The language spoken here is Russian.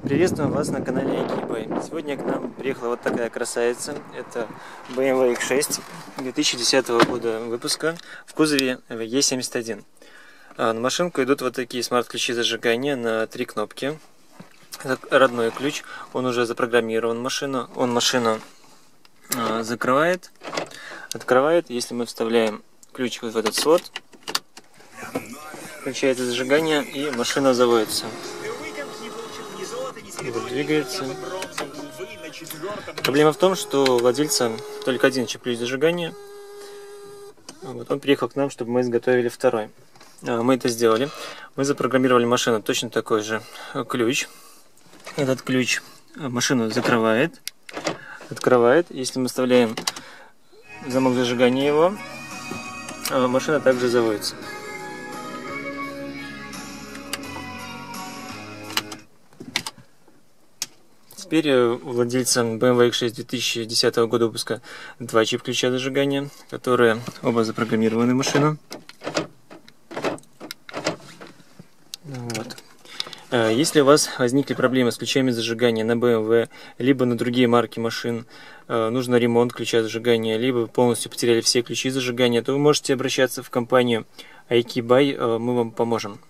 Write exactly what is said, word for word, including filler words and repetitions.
Приветствуем вас на канале iKeyBuy. Сегодня к нам приехала вот такая красавица. Это бэ эм вэ икс шесть две тысячи десятого года выпуска в кузове е семьдесят один. На машинку идут вот такие смарт-ключи зажигания на три кнопки. Это родной ключ, он уже запрограммирован в машину. Он машину закрывает, открывает. Если мы вставляем ключ вот в этот слот, включается зажигание и машина заводится. Двигается. Проблема в том, что у владельца только один ключ зажигания. Вот, он приехал к нам, чтобы мы изготовили второй. Мы это сделали. Мы запрограммировали машину точно такой же ключ. Этот ключ машину закрывает, открывает. Если мы вставляем замок зажигания его, машина также заводится. Теперь у владельца бэ эм вэ икс шесть две тысячи десятого года выпуска два чип-ключа зажигания, которые оба запрограммированы в машину. Вот. Если у вас возникли проблемы с ключами зажигания на бэ эм вэ, либо на другие марки машин, нужно ремонт ключа зажигания, либо полностью потеряли все ключи зажигания, то вы можете обращаться в компанию iKeyBuy, мы вам поможем.